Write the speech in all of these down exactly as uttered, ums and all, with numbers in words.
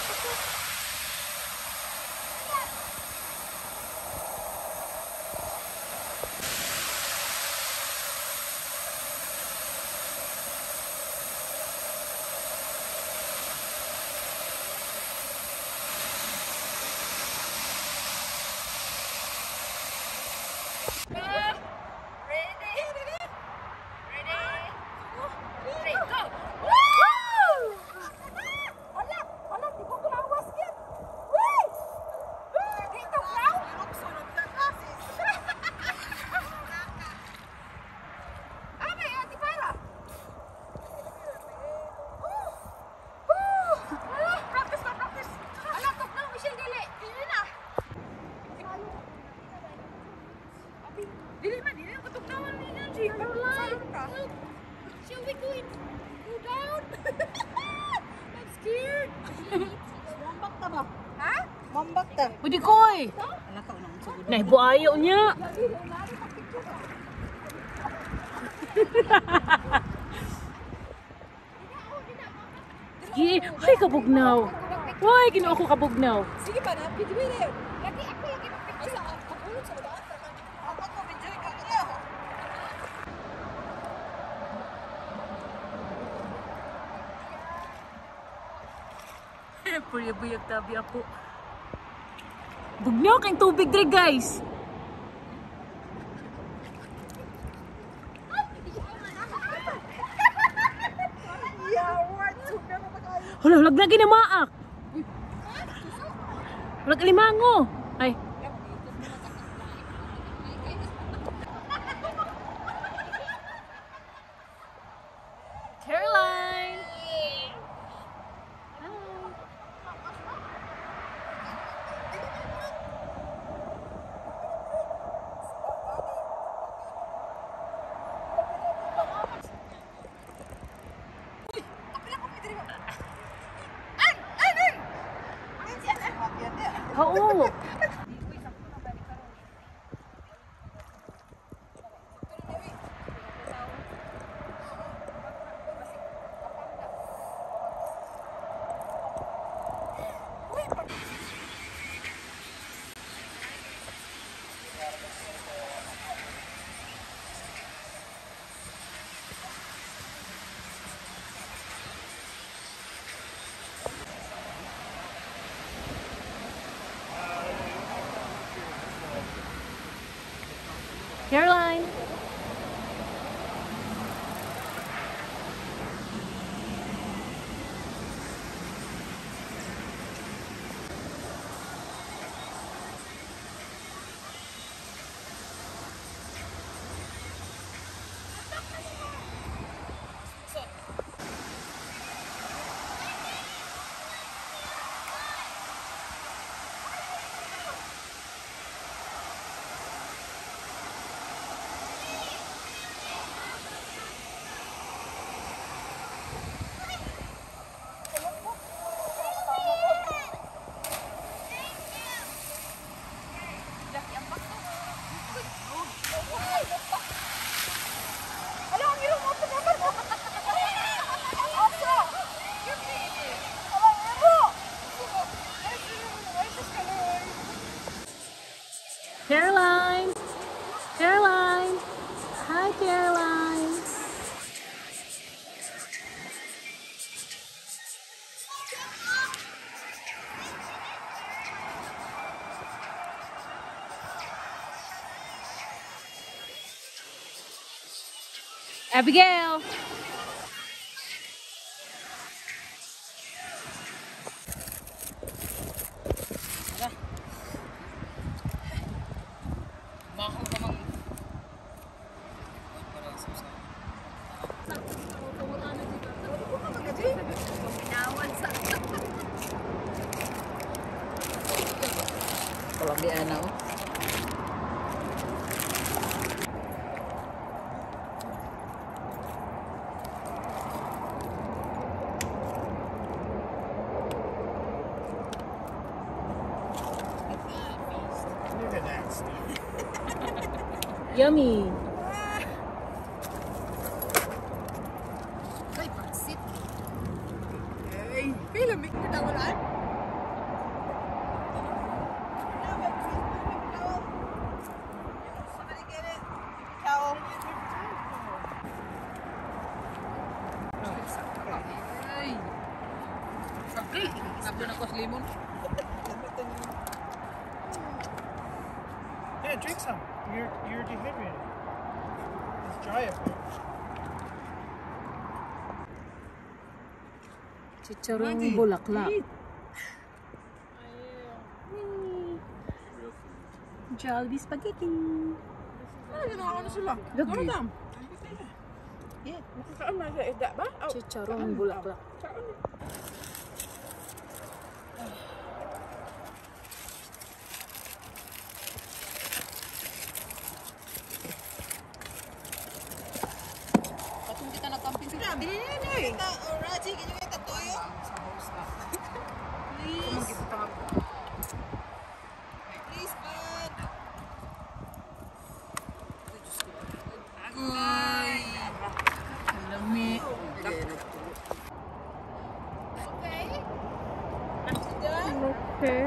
Pwede koy. Nah, buaya nya. Sige, ay kabugnaw. Why gino ako kabugnaw? Sige ba na? Video video. Lagi ako lagi picture. Kapulot sa daan. Ako ko video ka niya. Puyag-puyag tabi ako. Bugnaw kayong tubig dre guys. Hala, hulag lagi na maak. Hulag alimango. Ay. Caroline. Oo. Caroline. Caroline. Caroline. Hi, Caroline. Abigail. Kalau di ana oh. Yummy. Ay, pagsit. Ay, film mo tawalan? Nakos limon. Yeah, drink some. You're you're dehydrated. It's dry up here. Chicharong bulaklak. Jollibee spaghetti. Ano ginawa na sila? Look Ano good. tam? Yeah. Makakaon na siya isda ba? Oh, Chicharong bulaklak. kaon. Patong kita nakamping Sila, bilhin na eh. Kita, oh, Raji, ganyan kita toyo. sa house na. Please. Magkita nga. Please, bud. Agoy! Lami. Okay. After done? Okay.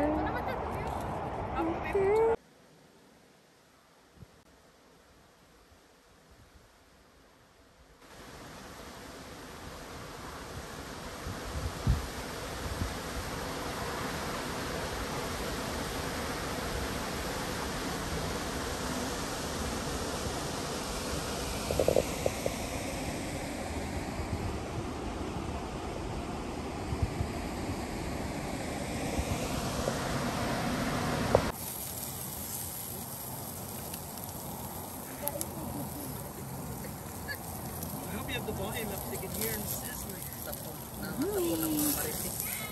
I hope you have the volume up so you can hear and sizzling. Nakatapo ng mga maritik.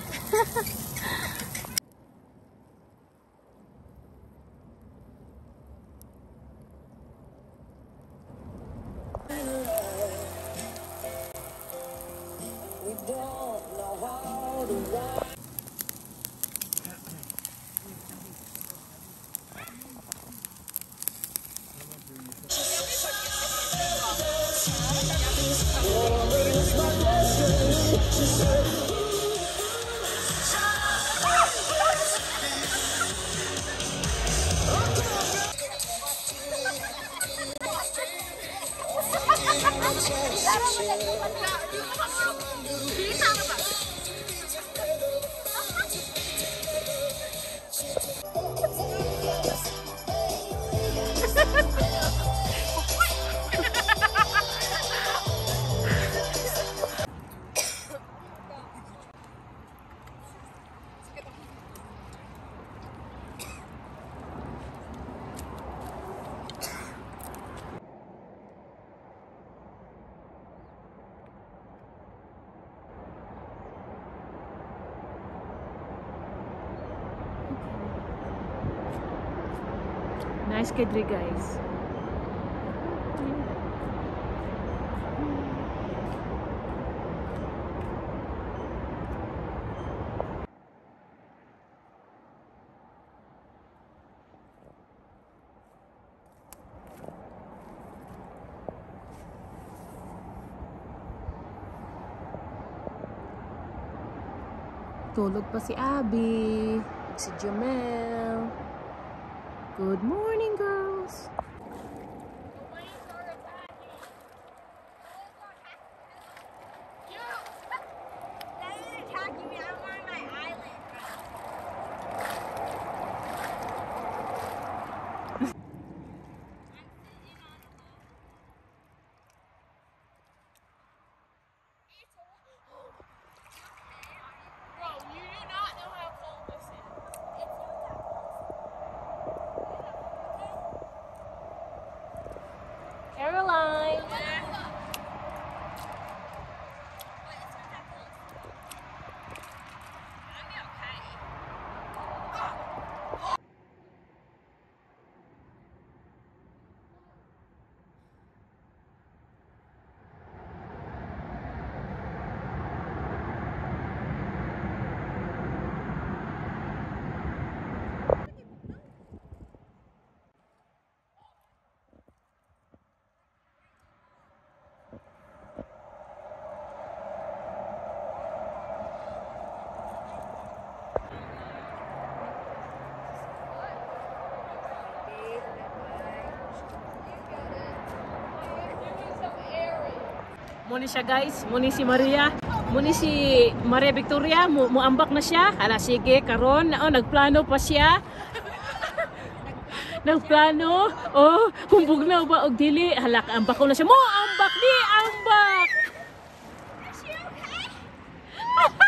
Nice kadri guys. Tulog pa si Abby, si Jamel. Good morning, girls. Caroline. Muni siya guys, muni si Maria. Muni si Maria Victoria, mu muambak na siya. Hala, sige, karon, oh, nagplano pa siya. Nagplano. Oh, humbog na ba og dili? Hala, ambak ko na siya. Mo ambak di ambak. Is she okay?